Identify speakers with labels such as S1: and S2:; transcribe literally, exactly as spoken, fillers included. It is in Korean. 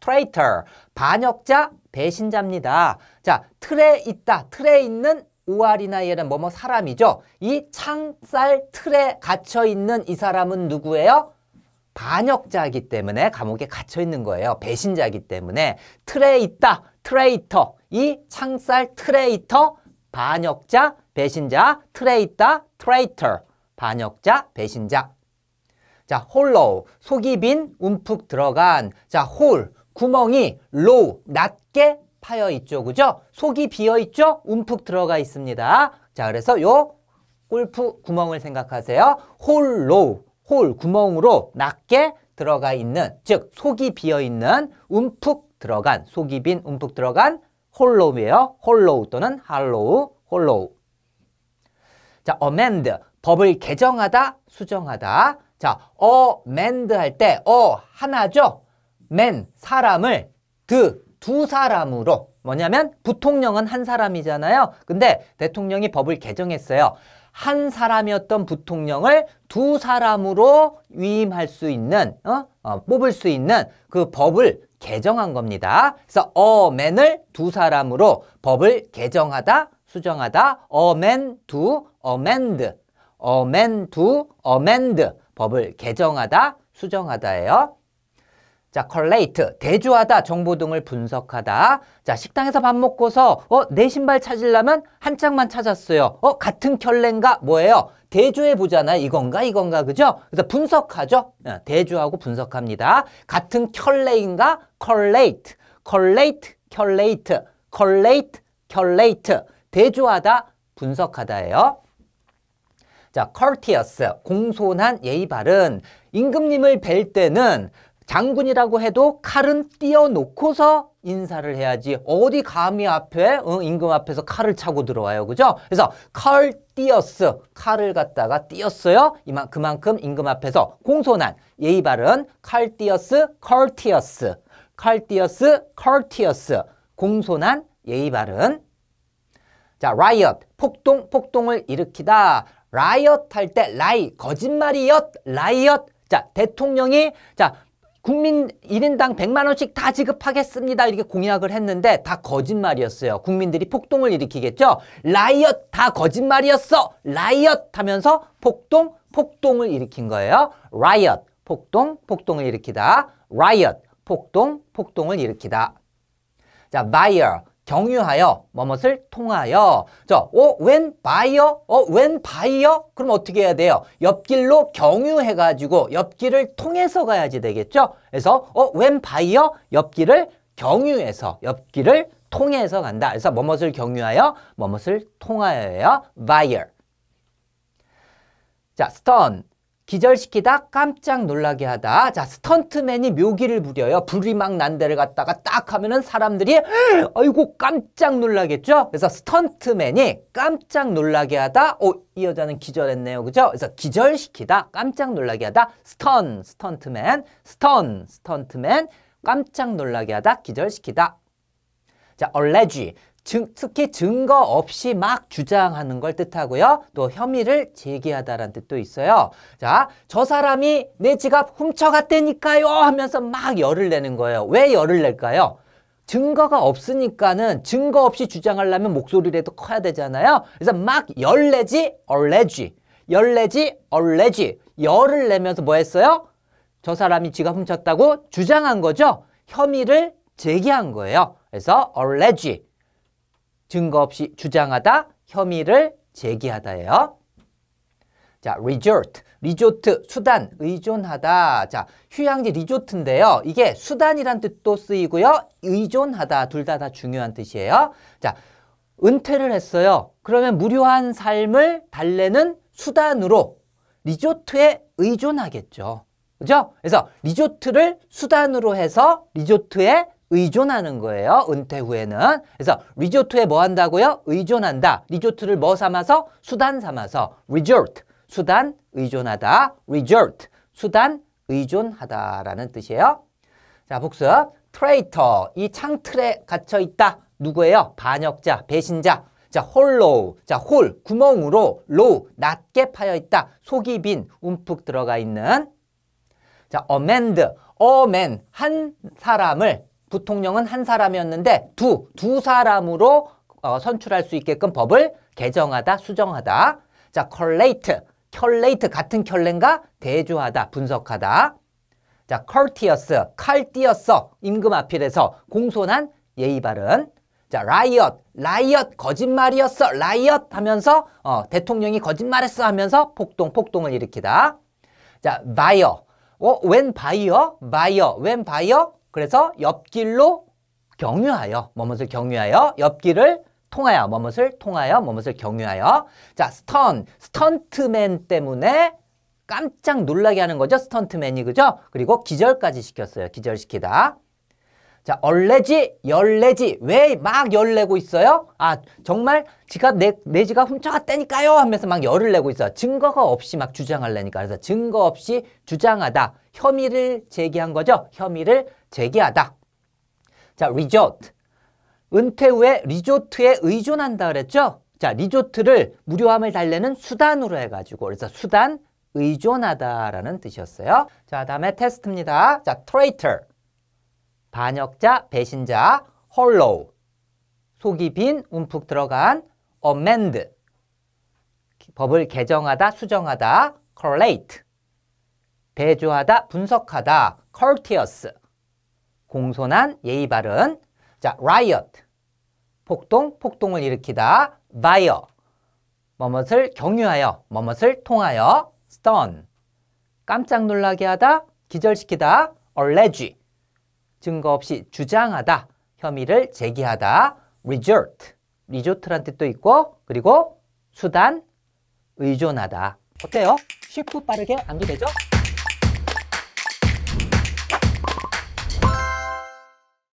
S1: traitor, 반역자, 배신자입니다. 자, 틀에 있다, 틀에 있는 오알이나 얘는 뭐뭐 사람이죠. 이 창살 틀에 갇혀 있는 이 사람은 누구예요? 반역자이기 때문에 감옥에 갇혀 있는 거예요. 배신자이기 때문에 틀에 있다, 트레이터, 이 창살 트레이터, 반역자, 배신자, 틀에 있다, 트레이터, 반역자, 배신자. 자, 홀로우, 속이 빈, 움푹 들어간. 자, 홀, 구멍이, 로우, 낮게 파여 있죠. 그죠? 속이 비어 있죠? 움푹 들어가 있습니다. 자, 그래서 요 골프 구멍을 생각하세요. 홀로우, 홀, 구멍으로 낮게 들어가 있는, 즉 속이 비어 있는, 움푹 들어간, 속이 빈, 움푹 들어간 홀로우예요. 홀로우 또는 할로우, 홀로우. 자, amend, 법을 개정하다, 수정하다. 자, amend 할 때 어 하나죠. man, 사람을 드, 두 사람으로. 뭐냐면 부통령은 한 사람이잖아요. 근데 대통령이 법을 개정했어요. 한 사람이었던 부통령을 두 사람으로 위임할 수 있는, 어? 어, 뽑을 수 있는 그 법을 개정한 겁니다. 그래서 amend을 두 사람으로 법을 개정하다, 수정하다. amend to amend, amend to amend, 법을 개정하다, 수정하다예요. 자, collate, 대조하다, 정보 등을 분석하다. 자, 식당에서 밥 먹고서 어, 내 신발 찾으려면 한 짝만 찾았어요. 어, 같은 켤레인가? 뭐예요? 대조해 보잖아요. 이건가 이건가, 그죠? 그래서 분석하죠. 대조하고 분석합니다. 같은 켤레인가? collate, collate, collate, collate, collate. 대조하다, 분석하다예요. 자, courteous, 공손한, 예의 바른. 임금님을 뵐 때는 장군이라고 해도 칼은 띄워놓고서 인사를 해야지. 어디 감히 앞에, 어, 임금 앞에서 칼을 차고 들어와요. 그죠? 그래서 courteous, 칼을 갖다가 띄었어요. 이만, 그만큼 임금 앞에서 공손한, 예의 바른, courteous, courteous, courteous, courteous, 공손한, 예의 바른. 자, riot, 폭동, 폭동을 일으키다. riot 할 때 lie, 거짓말이었, riot. 자, 대통령이 자 국민 일 인당 백만 원씩 다 지급하겠습니다. 이렇게 공약을 했는데 다 거짓말이었어요. 국민들이 폭동을 일으키겠죠. riot, 다 거짓말이었어. riot 하면서 폭동, 폭동을 일으킨 거예요. riot, 폭동, 폭동을 일으키다. riot, 폭동, 폭동을 일으키다. 자, buyer, 경유하여, 뭐뭇을 통하여. 자, 어, when buyer? 어, when buyer? 그럼 어떻게 해야 돼요? 옆길로 경유해가지고 옆길을 통해서 가야지 되겠죠? 그래서 어, when buyer? 옆길을 경유해서, 옆길을 통해서 간다. 그래서 뭐뭇을 경유하여, 뭐뭇을 통하여예요. buyer. 자, stun. 기절시키다, 깜짝 놀라게 하다. 자, 스턴트맨이 묘기를 부려요. 불이 막 난 데를 갔다가 딱 하면은 사람들이 아이고 깜짝 놀라겠죠? 그래서 스턴트맨이 깜짝 놀라게 하다. 오, 이 여자는 기절했네요. 그죠? 그래서 기절시키다, 깜짝 놀라게 하다. 스턴, 스턴트맨, 스턴, 스턴트맨, 깜짝 놀라게 하다, 기절시키다. 자, allege. 증, 특히 증거 없이 막 주장하는 걸 뜻하고요. 또 혐의를 제기하다라는 뜻도 있어요. 자, 저 사람이 내 지갑 훔쳐갔다니까요 하면서 막 열을 내는 거예요. 왜 열을 낼까요? 증거가 없으니까는 증거 없이 주장하려면 목소리라도 커야 되잖아요. 그래서 막 열내지, allege, 열내지, allege, 열을 내면서 뭐 했어요? 저 사람이 지갑 훔쳤다고 주장한 거죠. 혐의를 제기한 거예요. 그래서 allege, 증거 없이 주장하다, 혐의를 제기하다예요. 자, resort, 리조트, 수단, 의존하다. 자, 휴양지 리조트인데요. 이게 수단이란 뜻도 쓰이고요. 의존하다, 둘 다 다 중요한 뜻이에요. 자, 은퇴를 했어요. 그러면 무료한 삶을 달래는 수단으로 리조트에 의존하겠죠. 그죠? 그래서 리조트를 수단으로 해서 리조트에 의존하는 거예요. 은퇴 후에는. 그래서 리조트에 뭐 한다고요? 의존한다. 리조트를 뭐 삼아서? 수단 삼아서. resort, 수단, 의존하다. resort, 수단, 의존하다라는 뜻이에요. 자, 복습. traitor, 이 창틀에 갇혀 있다. 누구예요? 반역자, 배신자. 자, hollow, 자, 홀, 구멍으로, low, 낮게 파여 있다. 속이 빈, 움푹 들어가 있는. 자, amend, amend, 한 사람을 부통령은 한 사람이었는데 두, 두 사람으로 어, 선출할 수 있게끔 법을 개정하다, 수정하다. 자, collate, collate 같은 켤레인가? 대조하다, 분석하다. 자, courteous, 칼 띄었어, 임금 앞일에서 공손한 예의 바른. 자, riot, riot, 거짓말이었어, riot 하면서 어, 대통령이 거짓말했어 하면서 폭동, 폭동을 일으키다. 자, buyer, 어, 웬 바이어? 바이어, 웬 바이어? 그래서 옆길로 경유하여, 뭐뭇을 경유하여, 옆길을 통하여, 뭐뭇을 통하여, 뭐뭇을 경유하여. 자, 스턴, 스턴트맨 때문에 깜짝 놀라게 하는 거죠, 스턴트맨이, 그죠? 그리고 기절까지 시켰어요, 기절시키다. 자, 얼레지, 열레지. 왜 막 열내고 있어요? 아, 정말 지갑, 내, 내 지갑 훔쳐갔다니까요 하면서 막 열을 내고 있어요. 증거가 없이 막 주장하려니까. 그래서 증거 없이 주장하다. 혐의를 제기한 거죠. 혐의를 제기하다. 자, resort. 은퇴 후에 리조트에 의존한다 그랬죠? 자, 리조트를 무료함을 달래는 수단으로 해가지고. 그래서 수단, 의존하다라는 뜻이었어요. 자, 다음에 테스트입니다. 자, traitor. 반역자, 배신자, hollow, 속이 빈, 움푹 들어간, amend, 법을 개정하다, 수정하다, collate, 대조하다, 분석하다, courteous, 공손한, 예의 바른. 자, riot, 폭동, 폭동을 일으키다, buyer, 뭐뭇을 경유하여, 뭐뭇을 통하여, stun, 깜짝 놀라게 하다, 기절시키다, allege, 증거 없이 주장하다, 혐의를 제기하다, resort, 리조트란 뜻도 있고, 그리고 수단, 의존하다. 어때요? 쉽고 빠르게 암기되죠?